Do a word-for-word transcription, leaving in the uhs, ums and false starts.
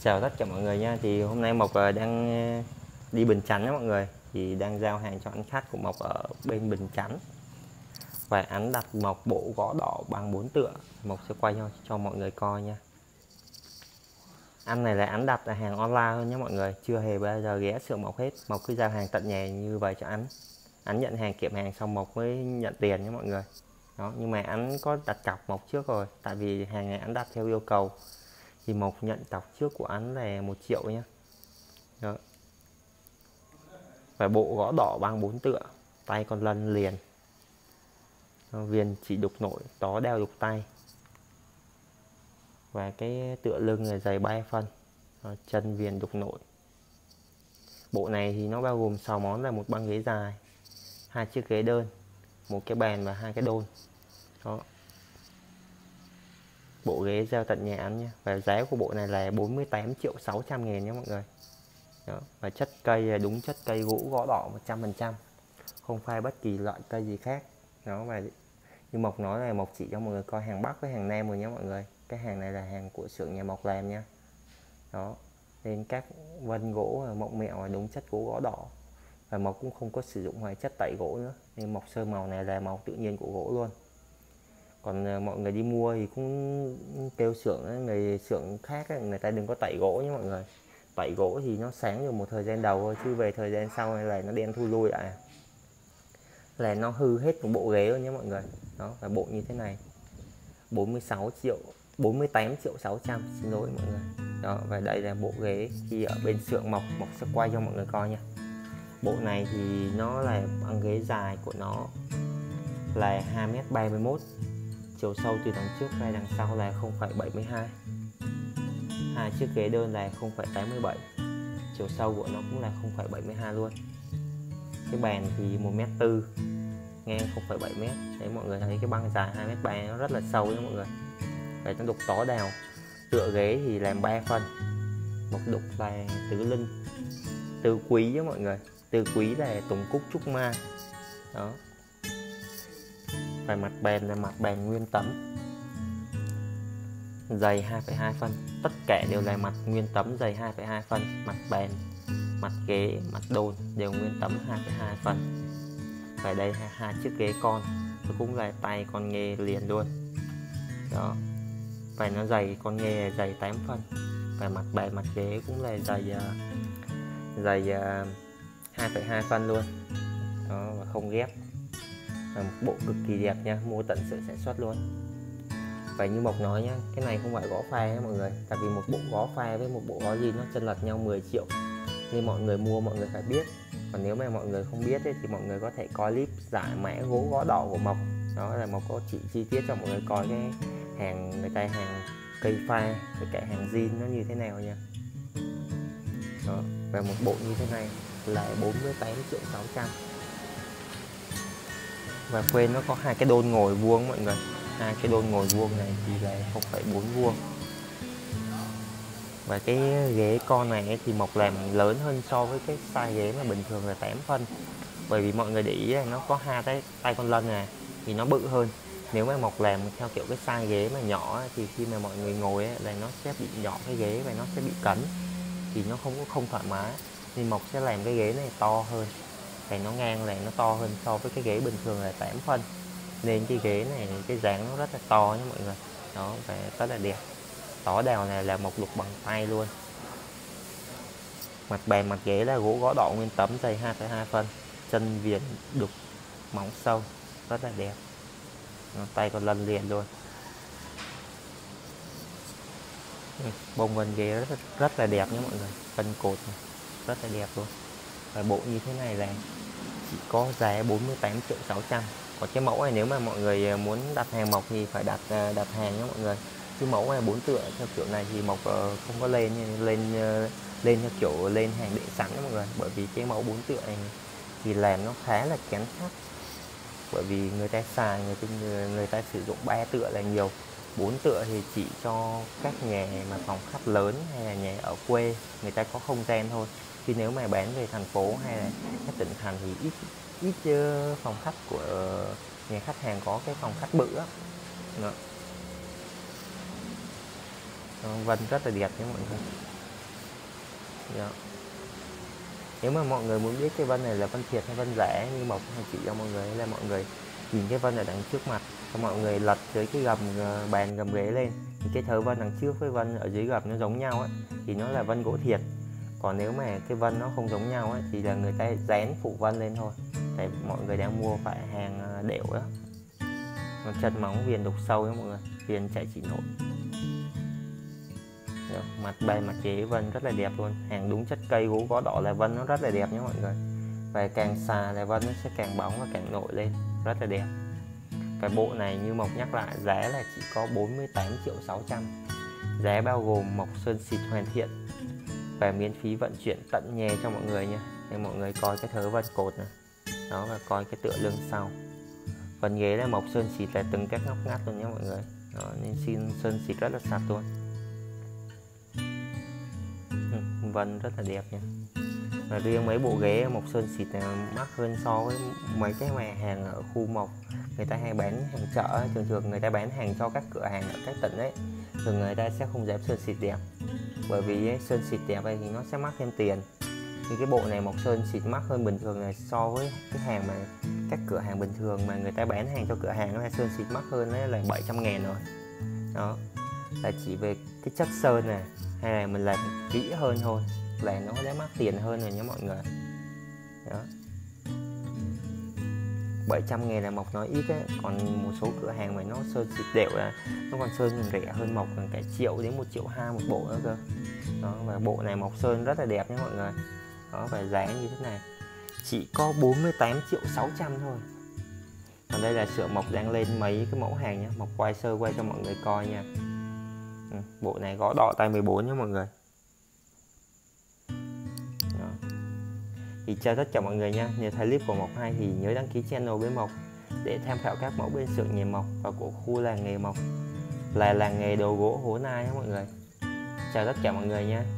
Chào tất cả mọi người nha. Thì hôm nay Mộc ờ, đang ờ, đi Bình Chánh đó mọi người. Thì đang giao hàng cho anh khách của Mộc ở bên Bình Chánh. Và anh đặt một bộ gõ đỏ bằng bốn tựa. Mộc sẽ quay cho, cho mọi người coi nha. Anh này là anh đặt là hàng online thôi nhé mọi người. Chưa hề bao giờ ghé xưởng Mộc hết. Mộc cứ giao hàng tận nhà như vậy cho anh. Anh nhận hàng kiểm hàng xong Mộc mới nhận tiền nhé mọi người. Đó, nhưng mà anh có đặt cọc Mộc trước rồi. Tại vì hàng này anh đặt theo yêu cầu. Thì Mộc nhận cọc trước của anh là một triệu nhé. Đó. Và bộ gõ đỏ bằng bốn tựa, tay con lân liền. Đó, viền chỉ đục nổi, tó đeo đục tay. Và cái tựa lưng là dày ba phân. Đó, chân viền đục nổi. Bộ này thì nó bao gồm sáu món là một băng ghế dài, hai chiếc ghế đơn, một cái bàn và hai cái đôn. Đó. Bộ ghế giao tận nhà anh nhé. Và giá của bộ này là bốn mươi tám triệu sáu trăm nghìn nhé mọi người. Đó. Và chất cây là đúng chất cây gỗ gõ đỏ một trăm phần trăm, không phai bất kỳ loại cây gì khác. Đó. Và như Mộc nói là Mộc chỉ cho mọi người coi hàng Bắc với hàng Nam rồi nhé mọi người. Cái hàng này là hàng của xưởng nhà Mộc làm nha. Đó, nên các vân gỗ mộng mẹo là đúng chất gỗ gõ đỏ. Và Mộc cũng không có sử dụng hóa chất tẩy gỗ nữa, nên Mộc sơn màu này là màu tự nhiên của gỗ luôn. Còn mọi người đi mua thì cũng kêu xưởng, người xưởng khác người ta đừng có tẩy gỗ nhé mọi người. Tẩy gỗ thì nó sáng được một thời gian đầu thôi, chứ về thời gian sau là nó đen thui lui lại, là nó hư hết một bộ ghế rồi nhé mọi người. Đó, và bộ như thế này bốn mươi sáu triệu, bốn mươi tám triệu sáu trăm, xin lỗi mọi người. Đó, và đây là bộ ghế khi ở bên xưởng Mộc. Mộc sẽ quay cho mọi người coi nha. Bộ này thì nó là băng ghế dài của nó là hai mét ba mươi mốt, chiều sâu từ đằng trước ra đằng sau là không phẩy bảy mươi hai. Hai chiếc ghế đơn là không phẩy tám mươi bảy, chiều sâu của nó cũng là không phẩy bảy mươi hai luôn. Cái bàn thì một mét tư, ngang không phẩy bảy mét. Đấy, mọi người thấy cái băng dài hai mét ba nó rất là sâu nha mọi người. Và nó đục tó đào. Tựa ghế thì làm ba phần. Một đục là tứ linh, tứ quý với mọi người. Tứ quý là tùng cúc trúc mai. Đó. Và mặt bàn là mặt bàn nguyên tấm, dày hai phẩy hai phân. Tất cả đều là mặt nguyên tấm dày hai phẩy hai phân. Mặt bàn, mặt ghế, mặt đôn đều nguyên tấm hai phẩy hai phân. Và đây hai, hai chiếc ghế con, nó cũng là tay con nghề liền luôn. Đó. Và nó dày, con nghề dày tám phân. Và mặt bàn mặt ghế cũng là dày dày hai phẩy hai phân luôn. Đó, và không ghép. Và một bộ cực kỳ đẹp nha, mua tận xưởng sản xuất luôn. Và như Mộc nói nhá, cái này không phải gõ pha nha mọi người. Tại vì một bộ gõ pha với một bộ gõ zin nó chênh lệch nhau mười triệu, nên mọi người mua mọi người phải biết. Còn nếu mà mọi người không biết ấy, thì mọi người có thể coi clip giải mã gỗ gõ đỏ của Mộc. Đó là Mộc có chỉ chi tiết cho mọi người coi cái hàng người ta hàng cây pha với cả hàng zin nó như thế nào nha. Đó. Và một bộ như thế này là bốn mươi tám triệu sáu trăm. Và quên nó có hai cái đôn ngồi vuông mọi người. Hai cái đôn ngồi vuông này thì là không phẩy bốn vuông. Và cái ghế con này thì Mộc làm lớn hơn so với cái size ghế mà bình thường là tám phân. Bởi vì mọi người để ý là nó có hai cái tay con lân này thì nó bự hơn. Nếu mà Mộc làm theo kiểu cái size ghế mà nhỏ thì khi mà mọi người ngồi ấy, là nó sẽ bị nhỏ cái ghế và nó sẽ bị cấn, thì nó không có không thoải mái. Nên Mộc sẽ làm cái ghế này to hơn, và nó ngang là nó to hơn so với cái ghế bình thường là tám phân. Nên cái ghế này cái dáng nó rất là to nha mọi người. Đó, và rất là đẹp. Tó đào này là Mộc đục bằng tay luôn. Mặt bàn mặt ghế là gỗ gõ đỏ nguyên tấm dày hai phẩy hai phân, chân viền đục móng sâu, rất là đẹp. Tay còn lân liền luôn. Bông vân ghế rất, rất là đẹp nhé mọi người. Vân cột này, rất là đẹp luôn. Và bộ như thế này là chỉ có giá bốn mươi tám triệu sáu trăm. Còn cái mẫu này nếu mà mọi người muốn đặt hàng Mộc thì phải đặt đặt hàng nhé mọi người. Cái mẫu này bốn tựa theo kiểu này thì Mộc không có lên lên lên theo kiểu lên hàng để sẵn mọi người. Bởi vì cái mẫu bốn tựa này thì làm nó khá là kén khách. Bởi vì người ta xài người ta, người ta sử dụng ba tựa là nhiều. Bốn tựa thì chỉ cho các nhà mà phòng khách lớn hay là nhà ở quê người ta có không gian thôi. Chứ nếu mà bán về thành phố hay là các tỉnh thành thì ít ít phòng khách của nhà khách hàng có cái phòng khách bự á. Đó. Vân rất là đẹp nhé mọi người. Đó. Nếu mà mọi người muốn biết cái vân này là vân thiệt hay vân rẻ như Mộc hay chỉ cho mọi người, là mọi người nhìn cái vân ở đằng trước mặt, cho mọi người lật dưới cái gầm bàn gầm ghế lên, thì cái thớ vân đằng trước với vân ở dưới gầm nó giống nhau ấy, thì nó là vân gỗ thiệt. Còn nếu mà cái vân nó không giống nhau ấy, thì là người ta dán phụ vân lên thôi. Tại mọi người đang mua phải hàng đểu đó, nó chân móng viền đục sâu đó mọi người, viền chạy chỉ nổi. Đó, mặt bàn mặt ghế vân rất là đẹp luôn, hàng đúng chất cây gỗ gõ đỏ là vân nó rất là đẹp nhé mọi người. Và càng xà là vân nó sẽ càng bóng và càng nổi lên, rất là đẹp. Cái bộ này như Mộc nhắc lại, giá là chỉ có bốn mươi tám triệu sáu trăm. Giá bao gồm mộc sơn xịt hoàn thiện và miễn phí vận chuyển tận nhà cho mọi người nha. Nên mọi người coi cái thớ vân cột này, đó, và coi cái tựa lưng sau. Phần ghế là mộc sơn xịt là từng các ngóc ngách luôn nhé mọi người. Đó, nên xin sơn xịt rất là sạch luôn. Vân rất là đẹp nha. Và riêng mấy bộ ghế mộc sơn xịt này mắc hơn so với mấy cái mà hàng ở khu Mộc người ta hay bán hàng chợ. Thường thường người ta bán hàng cho các cửa hàng ở các tỉnh ấy, thường người ta sẽ không dám sơn xịt đẹp, bởi vì ấy, sơn xịt đẹp ấy thì nó sẽ mắc thêm tiền. Thì cái bộ này mộc sơn xịt mắc hơn bình thường này, so với cái hàng mà các cửa hàng bình thường mà người ta bán hàng cho cửa hàng là sơn xịt mắc hơn ấy là bảy trăm ngàn rồi. Đó là chỉ về cái chất sơn này, hay là mình làm kỹ hơn thôi là nó đã mắc tiền hơn rồi nhé mọi người. Đó, bảy trăm ngàn là Mộc nói ít ấy. Còn một số cửa hàng mà nó sơn xịt đều là nó còn sơn rẻ hơn Mộc gần cả triệu đến một triệu hai một bộ nữa cơ. Đó, và bộ này Mộc sơn rất là đẹp nhé mọi người. Đó, và giá như thế này chỉ có bốn mươi tám triệu sáu trăm thôi. Còn đây là sữa Mộc đang lên mấy cái mẫu hàng nhé, Mộc quay sơ quay cho mọi người coi nha. Ừ, bộ này gõ đỏ tay mười bốn nhé mọi người. Đó. Thì chào tất cả mọi người nha. Nếu thấy clip của Mộc hay thì nhớ đăng ký channel với Mộc để tham khảo các mẫu bên xưởng nhà Mộc và của khu làng nghề Mộc, là làng nghề đồ gỗ Hố Nai nhé mọi người. Chào tất cả mọi người nha.